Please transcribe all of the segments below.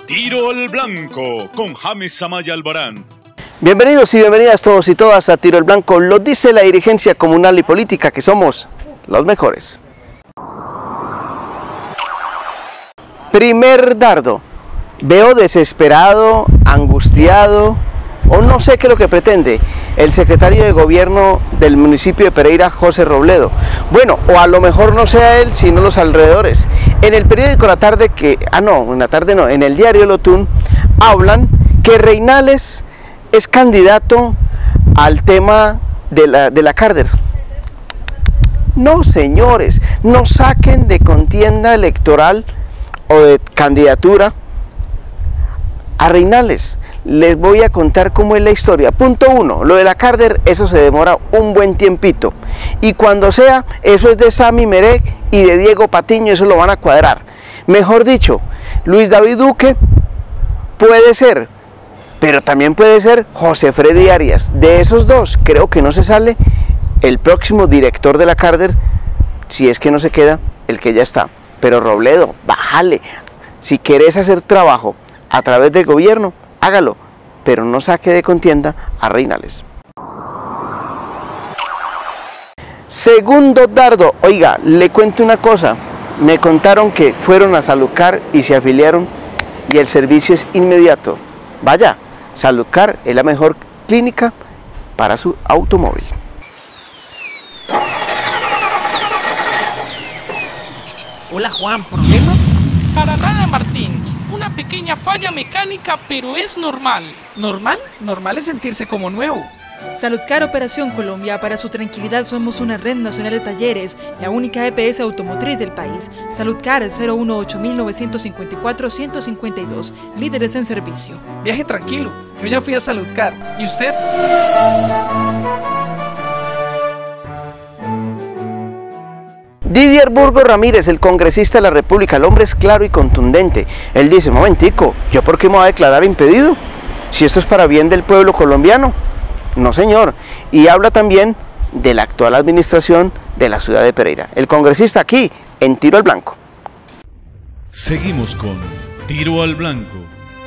Tiro al Blanco con James Amaya Albarán. Bienvenidos y bienvenidas todos y todas a Tiro al Blanco. Lo dice la dirigencia comunal y política, que somos los mejores. Primer dardo. Veo desesperado, angustiado, o no sé qué es lo que pretende el secretario de gobierno del municipio de Pereira, José Robledo. Bueno, o a lo mejor no sea él, sino los alrededores. En el periódico La Tarde, en el diario El Otún, hablan que Reinales es candidato al tema de la Cárder. No, señores, no saquen de contienda electoral o de candidatura a Reinales. Les voy a contar cómo es la historia. Punto 1, lo de la Cárder, eso se demora un buen tiempito. Y cuando sea, eso es de Sami Merek y de Diego Patiño, eso lo van a cuadrar. Mejor dicho, Luis David Duque puede ser, pero también puede ser José Freddy Arias. De esos dos, creo que no se sale el próximo director de la Cárder, si es que no se queda el que ya está. Pero Robledo, bájale. Si querés hacer trabajo a través del gobierno, hágalo, pero no saque de contienda a Reinales. Segundo dardo. Oiga, le cuento una cosa. Me contaron que fueron a Saludcar y se afiliaron y el servicio es inmediato. Vaya, Saludcar es la mejor clínica para su automóvil. Hola Juan, ¿problemas? Para nada, Martín. Una pequeña falla mecánica, pero es normal. ¿Normal? Normal es sentirse como nuevo. Saludcar Operación Colombia. Para su tranquilidad somos una red nacional de talleres, la única EPS automotriz del país. Saludcar 018-954-152, líderes en servicio. Viaje tranquilo, yo ya fui a Saludcar. ¿Y usted? Didier Burgos Ramírez, el congresista de la República, el hombre es claro y contundente. Él dice, momentico, ¿yo por qué me voy a declarar impedido? Si esto es para bien del pueblo colombiano. No, señor. Y habla también de la actual administración de la ciudad de Pereira. El congresista aquí, en Tiro al Blanco. Seguimos con Tiro al Blanco.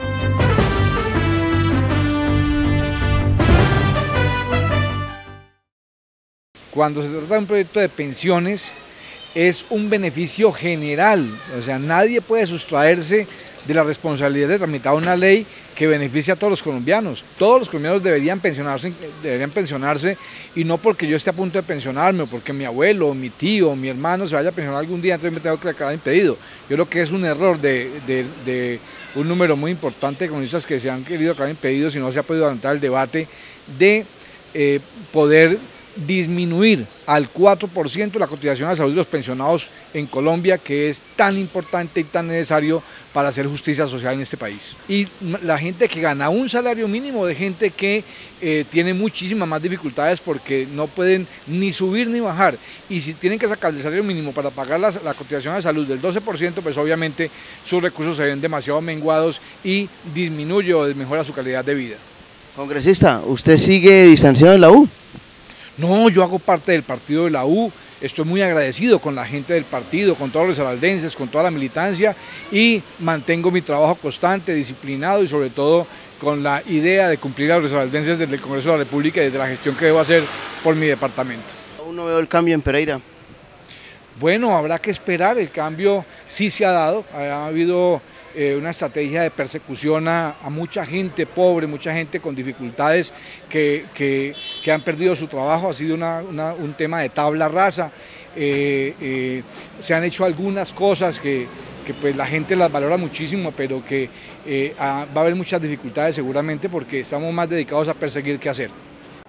Cuando se trata de un proyecto de pensiones, es un beneficio general, o sea, nadie puede sustraerse de la responsabilidad de tramitar una ley que beneficie a todos los colombianos. Todos los colombianos deberían pensionarse y no porque yo esté a punto de pensionarme o porque mi abuelo, mi tío, mi hermano se vaya a pensionar algún día, entonces me tengo que declarar impedido. Yo creo que es un error de un número muy importante de congresistas que se han querido declarar impedidos y no se ha podido adelantar el debate de poder disminuir al 4% la cotización a salud de los pensionados en Colombia, que es tan importante y tan necesario para hacer justicia social en este país. Y la gente que gana un salario mínimo, de gente que tiene muchísimas más dificultades porque no pueden ni subir ni bajar, y si tienen que sacar el salario mínimo para pagar la cotización de salud del 12%, pues obviamente sus recursos se ven demasiado menguados y disminuye o desmejora su calidad de vida. Congresista, ¿usted sigue distanciado de la U? No, yo hago parte del partido de la U, estoy muy agradecido con la gente del partido, con todos los risaraldenses, con toda la militancia, y mantengo mi trabajo constante, disciplinado y sobre todo con la idea de cumplir a los risaraldenses desde el Congreso de la República y desde la gestión que debo hacer por mi departamento. Aún no veo el cambio en Pereira. Bueno, habrá que esperar, el cambio sí se ha dado, ha habido una estrategia de persecución a mucha gente pobre, mucha gente con dificultades que han perdido su trabajo, ha sido un tema de tabla rasa. Se han hecho algunas cosas que pues la gente las valora muchísimo, pero que va a haber muchas dificultades seguramente porque estamos más dedicados a perseguir que a hacer.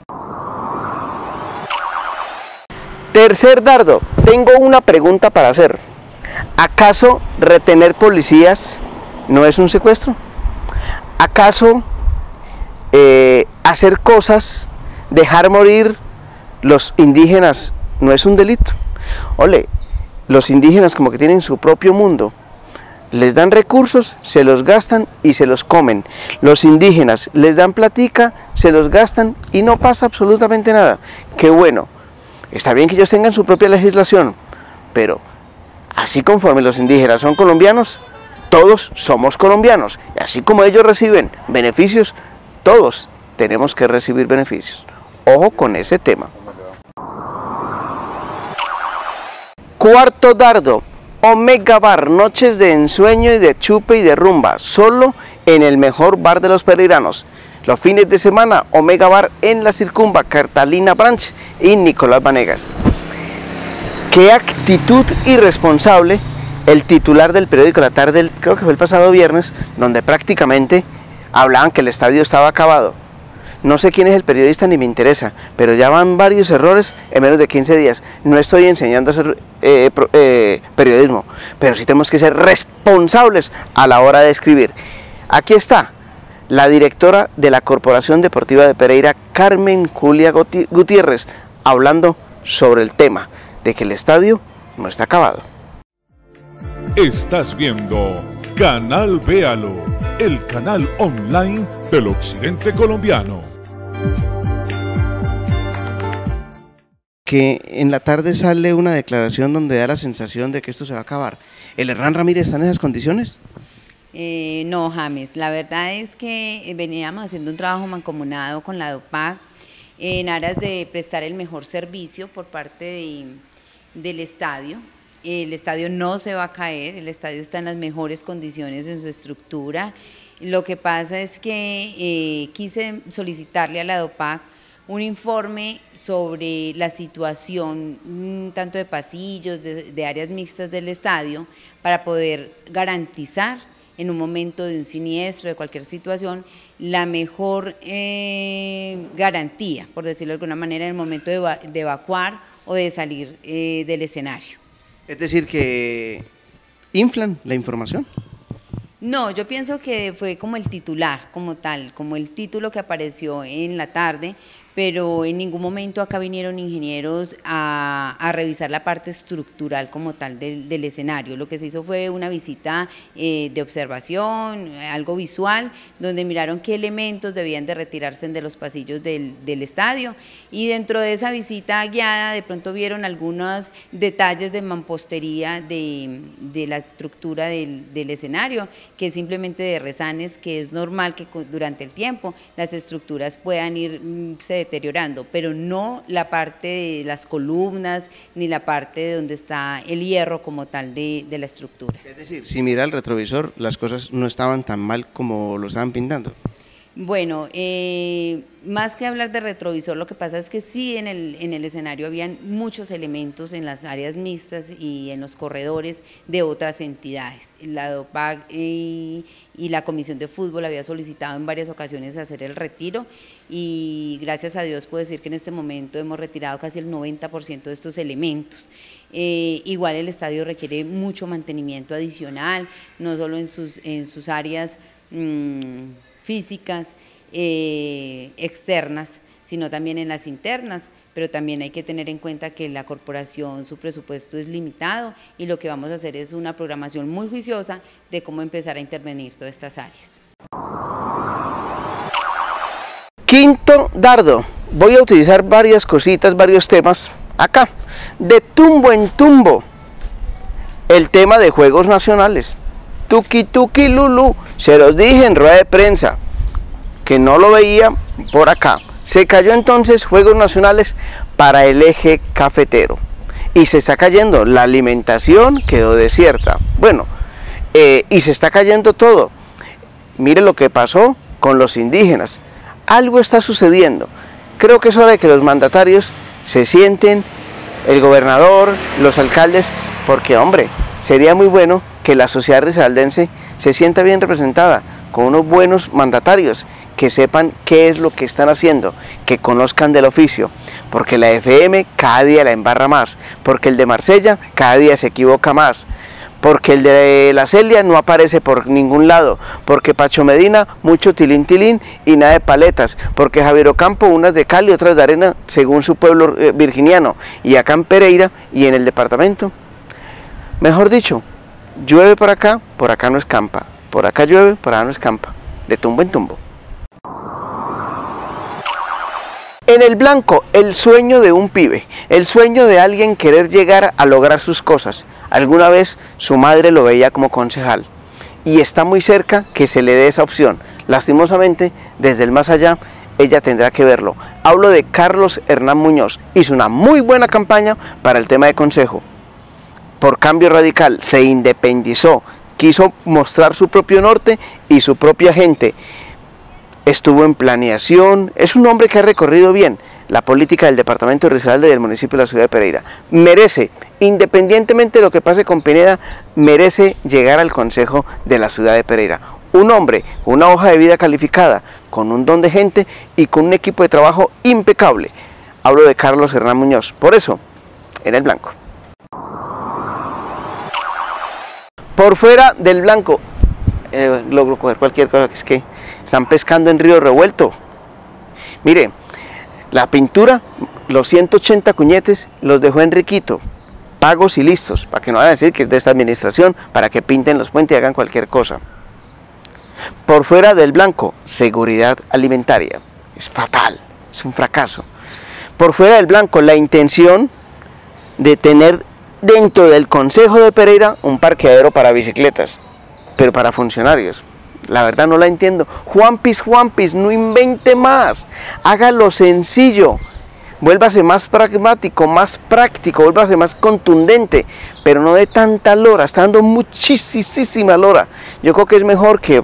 Tercer dardo, tengo una pregunta para hacer. ¿Acaso retener policías no es un secuestro? ¿Acaso hacer cosas, dejar morir los indígenas no es un delito? Ole, los indígenas como que tienen su propio mundo, les dan recursos, se los gastan y se los comen. Los indígenas les dan platica, se los gastan y no pasa absolutamente nada. Qué bueno, está bien que ellos tengan su propia legislación, pero así conforme los indígenas son colombianos, todos somos colombianos, y así como ellos reciben beneficios, todos tenemos que recibir beneficios. Ojo con ese tema. Cuarto dardo, Omega Bar, noches de ensueño y de chupe y de rumba, solo en el mejor bar de los pereiranos. Los fines de semana, Omega Bar en la Circunva, Cartagena Branch y Nicolás Vanegas. Qué actitud irresponsable el titular del periódico La Tarde, creo que fue el pasado viernes, donde prácticamente hablaban que el estadio estaba acabado. No sé quién es el periodista ni me interesa, pero ya van varios errores en menos de 15 días. No estoy enseñando a hacer periodismo, pero sí tenemos que ser responsables a la hora de escribir. Aquí está la directora de la Corporación Deportiva de Pereira, Carmen Julia Gutiérrez, hablando sobre el tema de que el estadio no está acabado. Estás viendo Canal Véalo, el canal online del occidente colombiano. Que en La Tarde sale una declaración donde da la sensación de que esto se va a acabar. ¿El Hernán Ramírez está en esas condiciones? No, James, la verdad es que veníamos haciendo un trabajo mancomunado con la DOPAC en aras de prestar el mejor servicio por parte del estadio. El estadio no se va a caer, el estadio está en las mejores condiciones en su estructura. Lo que pasa es que quise solicitarle a la DOPAC un informe sobre la situación tanto de pasillos, de áreas mixtas del estadio, para poder garantizar en un momento de un siniestro, de cualquier situación, la mejor garantía, por decirlo de alguna manera, en el momento de evacuar o de salir del escenario. Es decir, que inflan la información. No, yo pienso que fue como el titular, como tal, como el título que apareció en La Tarde, pero en ningún momento acá vinieron ingenieros a revisar la parte estructural como tal del escenario. Lo que se hizo fue una visita de observación, algo visual, donde miraron qué elementos debían de retirarse de los pasillos del estadio, y dentro de esa visita guiada de pronto vieron algunos detalles de mampostería de la estructura del escenario, que es simplemente de resanes, que es normal que durante el tiempo las estructuras puedan irse deteriorando, pero no la parte de las columnas ni la parte de donde está el hierro como tal de la estructura. Es decir, si mira el retrovisor, las cosas no estaban tan mal como lo estaban pintando. Bueno, más que hablar de retrovisor, lo que pasa es que sí en el escenario habían muchos elementos en las áreas mixtas y en los corredores de otras entidades. La DOPAC y la Comisión de Fútbol había solicitado en varias ocasiones hacer el retiro, y gracias a Dios puedo decir que en este momento hemos retirado casi el 90% de estos elementos. Igual el estadio requiere mucho mantenimiento adicional, no solo en sus áreas físicas, externas, sino también en las internas, pero también hay que tener en cuenta que la corporación, su presupuesto es limitado, y lo que vamos a hacer es una programación muy juiciosa de cómo empezar a intervenir todas estas áreas. Quinto dardo, voy a utilizar varias cositas, varios temas acá, de tumbo en tumbo, el tema de juegos nacionales. Tuki tuki lulu, se los dije en rueda de prensa, que no lo veía por acá. Se cayó entonces Juegos Nacionales para el eje cafetero, y se está cayendo, la alimentación quedó desierta, bueno, y se está cayendo todo. Mire lo que pasó con los indígenas, algo está sucediendo. Creo que es hora de que los mandatarios se sienten, el gobernador, los alcaldes, porque hombre, sería muy bueno que la sociedad risaraldense se sienta bien representada, con unos buenos mandatarios, que sepan qué es lo que están haciendo, que conozcan del oficio, porque la FM cada día la embarra más, porque el de Marsella cada día se equivoca más, porque el de la Celia no aparece por ningún lado, porque Pacho Medina mucho tilín tilín y nada de paletas, porque Javier Ocampo unas de cal y otras de arena según su pueblo virginiano, y acá en Pereira y en el departamento, mejor dicho, llueve por acá no escampa, por acá llueve, por acá no escampa, de tumbo en tumbo. En el blanco, el sueño de un pibe, el sueño de alguien querer llegar a lograr sus cosas. Alguna vez su madre lo veía como concejal y está muy cerca que se le dé esa opción. Lastimosamente, desde el más allá, ella tendrá que verlo. Hablo de Carlos Hernán Muñoz. Hizo una muy buena campaña para el tema de consejo. Por Cambio Radical se independizó, quiso mostrar su propio norte y su propia gente. Estuvo en planeación, es un hombre que ha recorrido bien la política del departamento de Risaralda y del municipio de la ciudad de Pereira. Merece, independientemente de lo que pase con Pineda, merece llegar al consejo de la ciudad de Pereira. Un hombre con una hoja de vida calificada, con un don de gente y con un equipo de trabajo impecable. Hablo de Carlos Hernán Muñoz, por eso, en el blanco. Por fuera del blanco, logro coger cualquier cosa, que es que están pescando en río revuelto. Mire, la pintura, los 180 cuñetes los dejó Enriquito, pagos y listos, para que no vayan a decir que es de esta administración, para que pinten los puentes y hagan cualquier cosa. Por fuera del blanco, seguridad alimentaria, es fatal, es un fracaso. Por fuera del blanco, la intención de tener dentro del Consejo de Pereira un parqueadero para bicicletas, pero para funcionarios. La verdad no la entiendo. Juanpis, no invente más, hágalo sencillo, vuélvase más pragmático, más práctico, vuélvase más contundente, pero no de tanta lora, está dando muchísima lora. Yo creo que es mejor que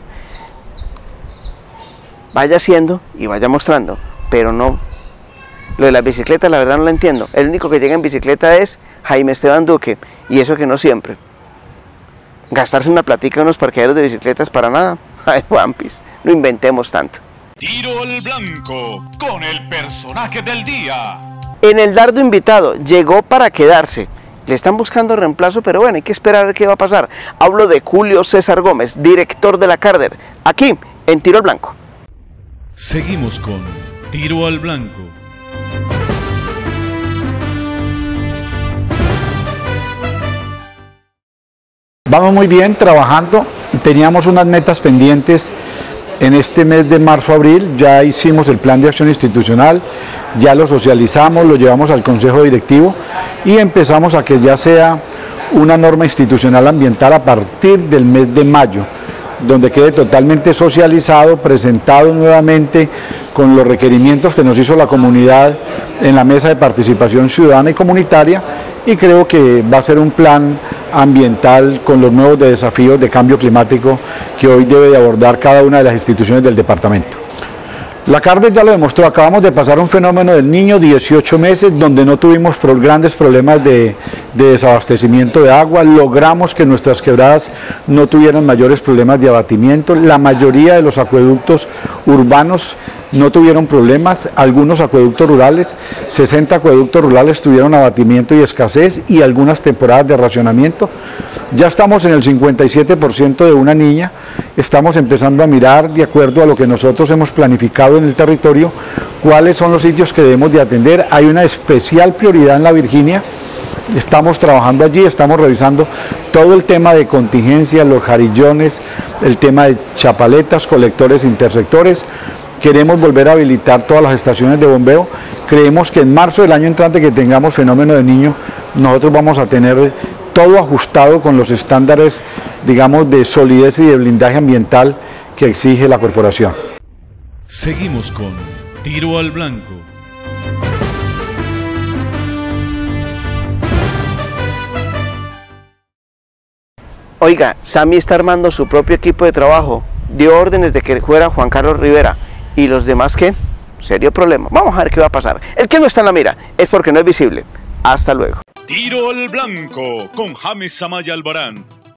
vaya haciendo y vaya mostrando, pero no. Lo de las bicicletas la verdad no la entiendo. El único que llega en bicicleta es Jaime Esteban Duque, y eso que no siempre. Gastarse una platica en unos parqueaderos de bicicletas para nada. Ay, Juanpis, no inventemos tanto. Tiro al blanco con el personaje del día. En el dardo invitado, llegó para quedarse. Le están buscando reemplazo, pero bueno, hay que esperar a ver qué va a pasar. Hablo de Julio César Gómez, director de la Carder, aquí en Tiro al Blanco. Seguimos con Tiro al Blanco. Vamos muy bien trabajando, teníamos unas metas pendientes en este mes de marzo-abril, ya hicimos el plan de acción institucional, ya lo socializamos, lo llevamos al Consejo Directivo y empezamos a que ya sea una norma institucional ambiental a partir del mes de mayo, donde quede totalmente socializado, presentado nuevamente con los requerimientos que nos hizo la comunidad en la mesa de participación ciudadana y comunitaria, y creo que va a ser un plan ambiental con los nuevos desafíos de cambio climático que hoy debe de abordar cada una de las instituciones del departamento. La Carder ya lo demostró, acabamos de pasar un fenómeno del Niño, 18 meses, donde no tuvimos grandes problemas de desabastecimiento de agua, logramos que nuestras quebradas no tuvieran mayores problemas de abatimiento, la mayoría de los acueductos urbanos no tuvieron problemas, algunos acueductos rurales, 60 acueductos rurales tuvieron abatimiento y escasez y algunas temporadas de racionamiento. Ya estamos en el 57% de una niña, estamos empezando a mirar de acuerdo a lo que nosotros hemos planificado en el territorio, cuáles son los sitios que debemos de atender. Hay una especial prioridad en la Virginia, estamos trabajando allí, estamos revisando todo el tema de contingencia, los jarillones, el tema de chapaletas, colectores, intersectores. Queremos volver a habilitar todas las estaciones de bombeo. Creemos que en marzo del año entrante que tengamos fenómeno de Niño, nosotros vamos a tener todo ajustado con los estándares, digamos, de solidez y de blindaje ambiental que exige la corporación. Seguimos con Tiro al Blanco. Oiga, Sami está armando su propio equipo de trabajo, dio órdenes de que fuera Juan Carlos Rivera, y los demás, ¿qué? Serio problema. Vamos a ver qué va a pasar. El que no está en la mira es porque no es visible. Hasta luego. Tiro al Blanco con James Amaya Albarán.